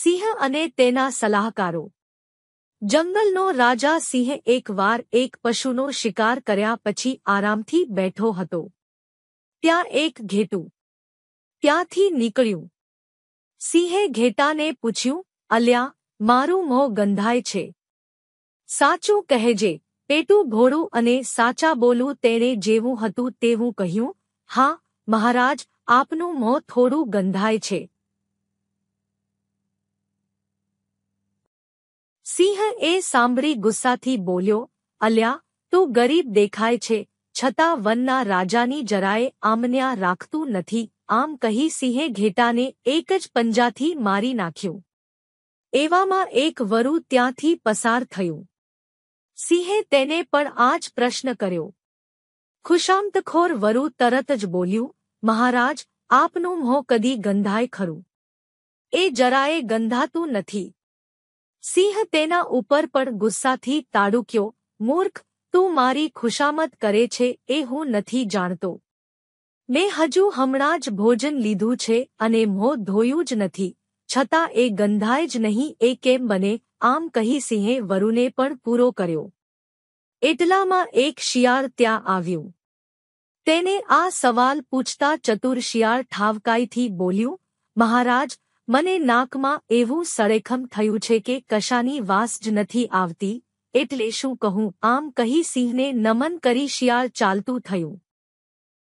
સિંહ અને તેના સલાહકારો। જંગલનો રાજા સિંહ એકવાર એક પશુનો શિકાર કર્યા પછી આરામથી બેઠો હતો। ત્યાં એક ઘેટું ત્યાંથી નીકળ્યું। સિંહે ઘેટાને પૂછ્યું, અલ્યા, મારું મોં ગંધાય છે, સાચું કહેજે, પેટું ભોળું અને સાચા બોલું। તેણે જેવું હતું તેવું કહ્યું, હા મહારાજ, આપનું મોં થોડું ગંધાય છે। સિંહ એ સાંભળી ગુસ્સાથી બોલ્યો, અલ્યા, તું ગરીબ દેખાય છે, છતાં વનના રાજાની જરાય આમન્યા રાખતું નથી। આમ કહી સિંહે ઘેટાને એક જ પંજાથી મારી નાખ્યું। એવામાં એક વરુ ત્યાંથી પસાર થયું। સિંહે તેને પણ આ જ પ્રશ્ન કર્યો। ખુશામતખોર વરુ તરત જ બોલ્યું, મહારાજ, આપનું મોં કદી ગંધાય ખરું? એ જરાયે ગંધાતું નથી। સિંહ તેના ઉપર પણ ગુસ્સાથી તાડૂક્યો, મૂર્ખ, તું મારી ખુશામત કરે છે એ હું નથી જાણતો। મેં હજુ હમણાં જ ભોજન લીધું છે અને મોં ધોયું જ નથી, છતાં એ ગંધાય જ નહીં, એ કેમ બને? આમ કહી સિંહે વરુને પણ પૂરો કર્યો। એટલામાં એક શિયાળ ત્યાં આવ્યું। તેને આ સવાલ પૂછતા ચતુર શિયાળ ઠાવકાઈથી બોલ્યું, મહારાજ, મને નાકમાં એવું સળેખમ થયું છે કે કશાની વાસ જ નથી આવતી, એટલે શું કહું? આમ કહી સિંહને નમન કરી શિયાળ ચાલતું થયું।